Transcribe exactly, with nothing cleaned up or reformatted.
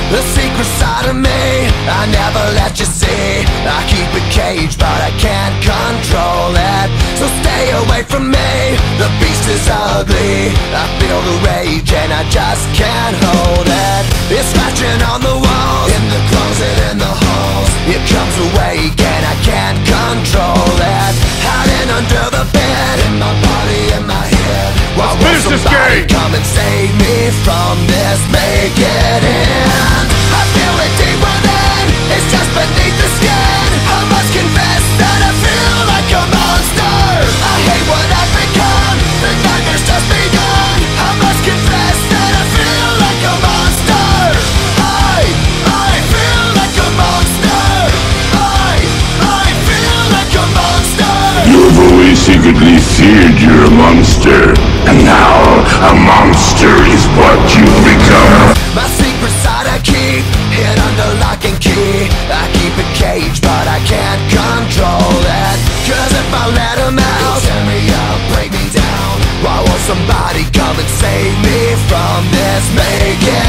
The secret side of me I never let you see. I keep it caged but I can't control it. So stay away from me, the beast is ugly. I feel the rage and I just can't hold it. It's scratching on the walls, in the closet, in the halls. It comes awake and I can't control it. Hiding under the bed, in my body, in my head. Why won't somebody come and save me from this? Make it end. I feel it deep within, it's just beneath the skin. I must confess that I feel like a monster. I hate what I've become, the nightmare's just begun. I must confess that I feel like a monster. I, I feel like a monster. I, I feel like a monster. You've always secretly feared you're a monster, and now a monster is what you've become. My secret side I keep hid under lock and key. I keep it caged but I can't control it. Cause if I let him out, he'll tear me up, break me down. Why won't somebody come and save me from this? Make it